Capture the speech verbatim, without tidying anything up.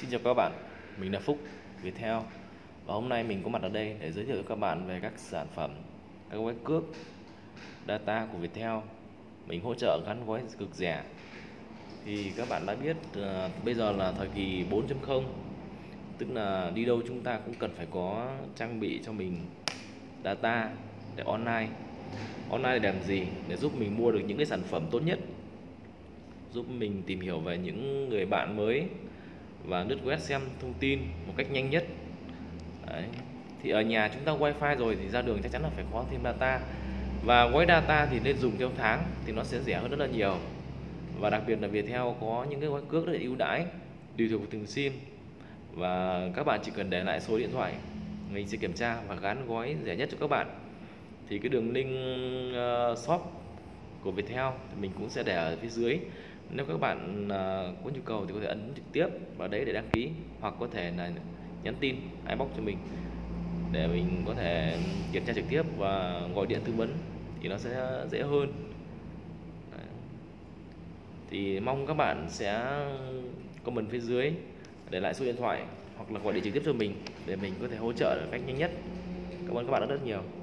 Xin chào các bạn, mình là Phúc, Viettel. Và hôm nay mình có mặt ở đây để giới thiệu cho các bạn về các sản phẩm, các gói cước data của Viettel. Mình hỗ trợ gắn gói cực rẻ. Thì các bạn đã biết uh, bây giờ là thời kỳ bốn chấm không, tức là đi đâu chúng ta cũng cần phải có trang bị cho mình data để online. Online để làm gì? Để giúp mình mua được những cái sản phẩm tốt nhất, giúp mình tìm hiểu về những người bạn mới và lướt web xem thông tin một cách nhanh nhất. Đấy. Thì ở nhà chúng ta wifi rồi thì ra đường chắc chắn là phải có thêm data, và gói data thì nên dùng theo tháng thì nó sẽ rẻ hơn rất là nhiều. Và đặc biệt là Viettel có những cái gói cước rất là ưu đãi tùy thuộc vào từng sim, và các bạn chỉ cần để lại số điện thoại, mình sẽ kiểm tra và gắn gói rẻ nhất cho các bạn. Thì cái đường link uh, shop của Viettel thì mình cũng sẽ để ở phía dưới. Nếu các bạn uh, có nhu cầu thì có thể ấn trực tiếp vào đấy để đăng ký, hoặc có thể là nhắn tin inbox cho mình để mình có thể kiểm tra trực tiếp và gọi điện tư vấn thì nó sẽ dễ hơn. Đấy. Thì mong các bạn sẽ comment phía dưới để lại số điện thoại hoặc là gọi điện trực tiếp cho mình để mình có thể hỗ trợ cách nhanh nhất. Cảm ơn các bạn rất rất nhiều.